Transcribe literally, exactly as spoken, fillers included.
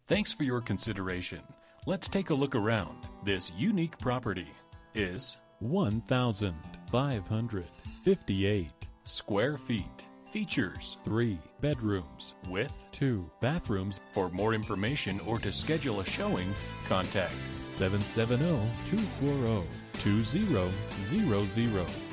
Thanks for your consideration. Let's take a look around. This unique property is one thousand five hundred fifty-eight square feet. Features three bedrooms with two bathrooms. For more information or to schedule a showing, contact seven seven zero, two four zero, two zero zero zero.